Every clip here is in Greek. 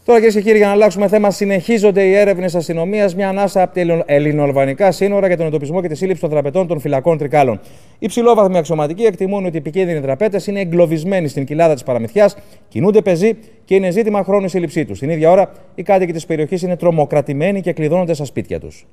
Τώρα, κυρίες και κύριοι, για να αλλάξουμε θέμα, συνεχίζονται οι έρευνες αστυνομίας, μια ανάσα από τα ελληνοαλβανικά σύνορα για τον εντοπισμό και τη σύλληψη των δραπετών των φυλακών Τρικάλων. Οι υψηλόβαθμοι αξιωματικοί εκτιμούν ότι οι επικίνδυνοι δραπέτες είναι εγκλωβισμένοι στην κοιλάδα της παραμυθιάς, κινούνται πεζοί και είναι ζήτημα χρόνου η σύλληψή τους. Την ίδια ώρα, οι κάτοικοι της περιοχής είναι τρομοκρατημένοι και κλειδώνονται στα σπίτια τους.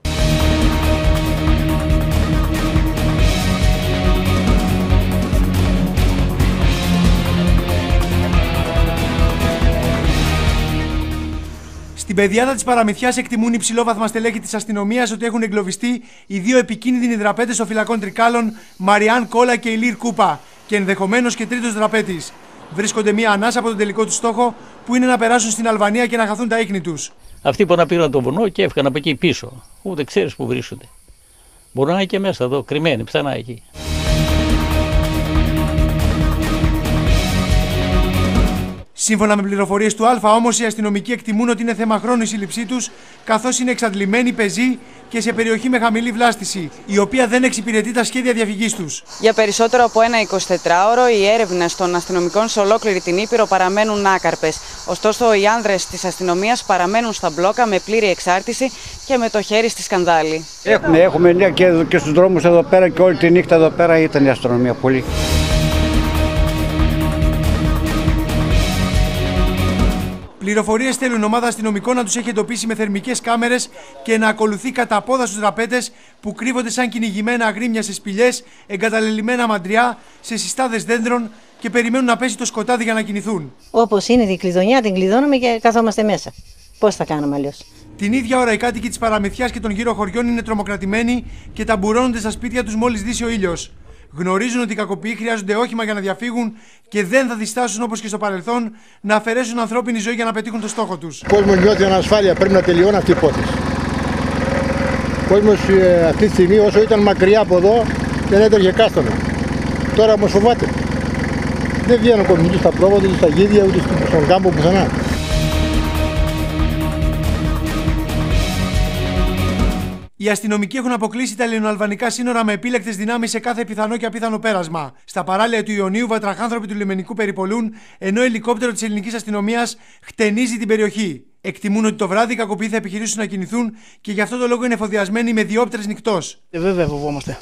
Στην πεδιάδα της παραμυθιάς εκτιμούν υψηλόβαθμα στελέχη της αστυνομίας ότι έχουν εγκλωβιστεί οι δύο επικίνδυνοι δραπέτες των φυλακών Τρικάλων, Μαριάν Κόλα και Ηλίρ Κούπα, και ενδεχομένως και τρίτος δραπέτης. Βρίσκονται μία ανάσα από τον τελικό του στόχο, που είναι να περάσουν στην Αλβανία και να χαθούν τα ίχνη τους. Αυτοί που πήραν το βουνό και έφυγαν από εκεί πίσω. Ούτε ξέρεις που βρίσκονται. Μπορεί να είναι και μέσα εδώ, κρυμμένοι, πιθανά εκεί. Σύμφωνα με πληροφορίες του Α, όμως, οι αστυνομικοί εκτιμούν ότι είναι θέμα χρόνου η σύλληψή τους, καθώς είναι εξαντλημένοι πεζοί και σε περιοχή με χαμηλή βλάστηση, η οποία δεν εξυπηρετεί τα σχέδια διαφυγής τους. Για περισσότερο από ένα 24ωρο, οι έρευνες των αστυνομικών σε ολόκληρη την Ήπειρο παραμένουν άκαρπες. Ωστόσο, οι άνδρες της αστυνομίας παραμένουν στα μπλόκα με πλήρη εξάρτηση και με το χέρι στη σκανδάλη. Έχουμε και στους δρόμους εδώ πέρα και όλη τη νύχτα εδώ πέρα ήταν η αστυνομία πολύ. Πληροφορίες στέλνουν ομάδα αστυνομικών να τους έχει εντοπίσει με θερμικές κάμερες και να ακολουθεί κατά πόδα στους δραπέτες που κρύβονται σαν κυνηγημένα αγρίμια σε σπηλιές, εγκαταλελειμμένα μαντριά, σε συστάδες δέντρων και περιμένουν να πέσει το σκοτάδι για να κινηθούν. Όπως είναι η κλειδονιά, την κλειδώνουμε και καθόμαστε μέσα. Πώς θα κάνουμε αλλιώς? Την ίδια ώρα οι κάτοικοι της παραμυθιάς και των γύρω χωριών είναι τρομοκρατημένοι και ταμπουρώνονται στα σπίτια τους μόλις δύσει ο ήλιος. Γνωρίζουν ότι οι κακοποιοί χρειάζονται όχημα για να διαφύγουν και δεν θα διστάσουν, όπως και στο παρελθόν, να αφαιρέσουν ανθρώπινη ζωή για να πετύχουν το στόχο τους. Ο κόσμος νιώθει ανασφάλεια, πρέπει να τελειώνει αυτή η υπόθεση. Ο κόσμος αυτή τη στιγμή, όσο ήταν μακριά από εδώ, δεν έτρεχε κάστονα. Τώρα όμως φοβάται. Δεν βγαίνουν κομμουνιστές στα πρόβατα, ούτε στα γίδια, ούτε στον κάμπο πουθενά. Οι αστυνομικοί έχουν αποκλείσει τα ελληνοαλβανικά σύνορα με επίλεκτες δυνάμεις σε κάθε πιθανό και απίθανο πέρασμα. Στα παράλια του Ιωνίου, βατραχάνθρωποι του λιμενικού περιπολούν, ενώ ελικόπτερο της ελληνικής αστυνομίας χτενίζει την περιοχή. Εκτιμούν ότι το βράδυ οι κακοποιοί θα επιχειρήσουν να κινηθούν και γι' αυτό το λόγο είναι εφοδιασμένοι με διόπτρες νυχτός. Βέβαια, φοβόμαστε.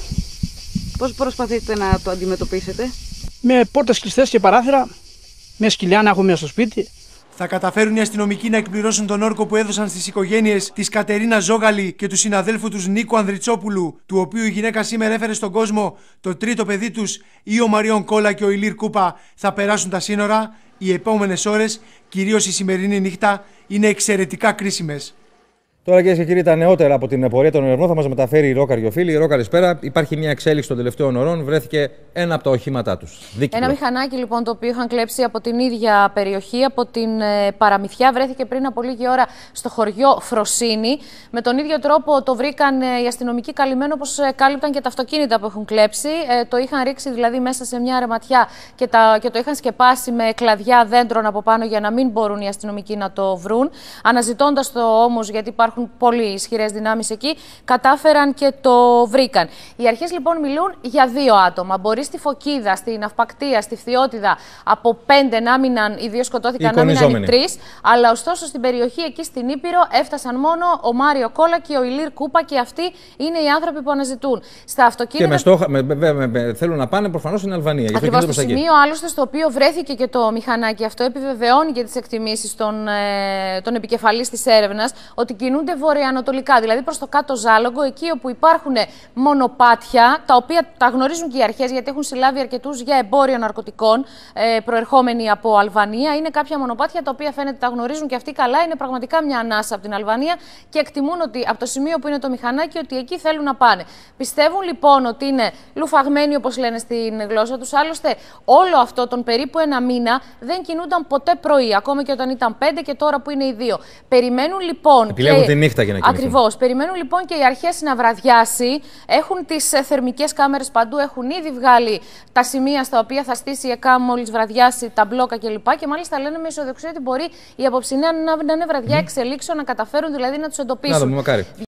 Πώς προσπαθείτε να το αντιμετωπίσετε? Με πόρτες κλειστές και παράθυρα, με σκυλιά να έχουμε μέσα στο σπίτι. Θα καταφέρουν οι αστυνομικοί να εκπληρώσουν τον όρκο που έδωσαν στις οικογένειες της Κατερίνα Ζόγαλη και του συναδέλφου τους Νίκου Ανδριτσόπουλου, του οποίου η γυναίκα σήμερα έφερε στον κόσμο το τρίτο παιδί τους, ή ο Μαριόν Κόλα και ο Ηλίρ Κούπα θα περάσουν τα σύνορα? Οι επόμενες ώρες, κυρίως η σημερινή νύχτα, είναι εξαιρετικά κρίσιμες. Τώρα, κυρίες και κύριοι, τα νεότερα από την πορεία των ερευνών θα μας μεταφέρει η Ρο Καριοφίλη. Η Ρο, καλησπέρα. Υπάρχει μια εξέλιξη των τελευταίων ωρών. Βρέθηκε ένα από τα οχήματά τους. Ένα μηχανάκι, λοιπόν, το οποίο είχαν κλέψει από την ίδια περιοχή, από την παραμυθιά, βρέθηκε πριν από λίγη ώρα στο χωριό Φροσίνη. Με τον ίδιο τρόπο το βρήκαν οι αστυνομικοί καλυμμένο, όπως κάλυπταν και τα αυτοκίνητα που έχουν κλέψει. Το είχαν ρίξει δηλαδή μέσα σε μια ρεματιά και το είχαν σκεπάσει με κλαδιά δέντρων από πάνω για να μην μπορούν οι αστυνομικοί να το βρουν. Αναζητώντας το όμως, γιατί υπάρχουν πολύ ισχυρές δυνάμεις εκεί, κατάφεραν και το βρήκαν. Οι αρχές λοιπόν μιλούν για 2 άτομα. Μπορεί στη Φωκίδα, στην Αυπακτία, στη Φθιώτιδα από 5 να μείναν, οι 2 σκοτώθηκαν, να μείναν οι 3. Αλλά ωστόσο στην περιοχή εκεί στην Ήπειρο έφτασαν μόνο ο Μάριο Κόλα και ο Ηλίρ Κούπα και αυτοί είναι οι άνθρωποι που αναζητούν. Στα αυτοκίνητα. Και θέλουν να πάνε προφανώς στην Αλβανία. Ακριβώς στο σημείο άλλωστε στο οποίο βρέθηκε και το μηχανάκι αυτό, επιβεβαιώνει και τις εκτιμήσεις των επικεφαλής της έρευνας ότι κινούνται βορειοανατολικά, δηλαδή προς το κάτω Ζάλογκο, εκεί όπου υπάρχουν μονοπάτια, τα οποία τα γνωρίζουν και οι αρχές, γιατί έχουν συλλάβει αρκετούς για εμπόριο ναρκωτικών προερχόμενοι από Αλβανία. Είναι κάποια μονοπάτια τα οποία φαίνεται τα γνωρίζουν και αυτοί καλά. Είναι πραγματικά μια ανάσα από την Αλβανία και εκτιμούν ότι από το σημείο που είναι το μηχανάκι, ότι εκεί θέλουν να πάνε. Πιστεύουν λοιπόν ότι είναι λουφαγμένοι, όπως λένε στην γλώσσα τους. Άλλωστε, όλο αυτό τον περίπου 1 μήνα δεν κινούνταν ποτέ πρωί, ακόμα και όταν ήταν 5 και τώρα που είναι οι 2. Περιμένουν λοιπόν. Τη νύχτα για να κινηθούν. Ακριβώς. Περιμένουν λοιπόν και οι αρχές να βραδιάσει. Έχουν τις θερμικές κάμερες παντού. Έχουν ήδη βγάλει τα σημεία στα οποία θα στήσει η ΕΚΑΜ μόλις βραδιάσει, τα μπλόκα κλπ. Και μάλιστα λένε με αισιοδοξία ότι μπορεί η απόψινή να είναι βραδιά εξελίξεων, να καταφέρουν δηλαδή να τους εντοπίσουν. Να δούμε, μακάρι.